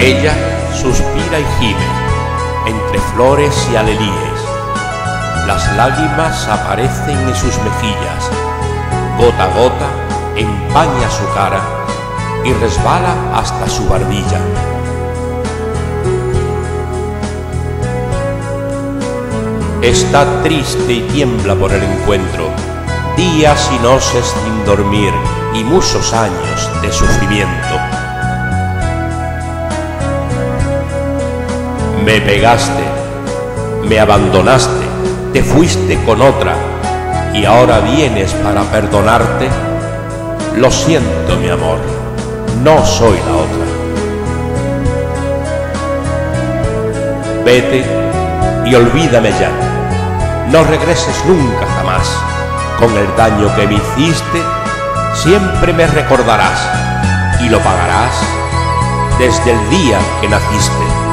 Ella suspira y gime entre flores y alelíes. Las lágrimas aparecen en sus mejillas, gota a gota empaña su cara y resbala hasta su barbilla. Está triste y tiembla por el encuentro, días y noches sin dormir y muchos años de sufrimiento. Me pegaste, me abandonaste, te fuiste con otra y ahora vienes para perdonarte. Lo siento, mi amor, no soy la otra. Vete y olvídame ya, no regreses nunca jamás. Con el daño que me hiciste siempre me recordarás y lo pagarás desde el día que naciste.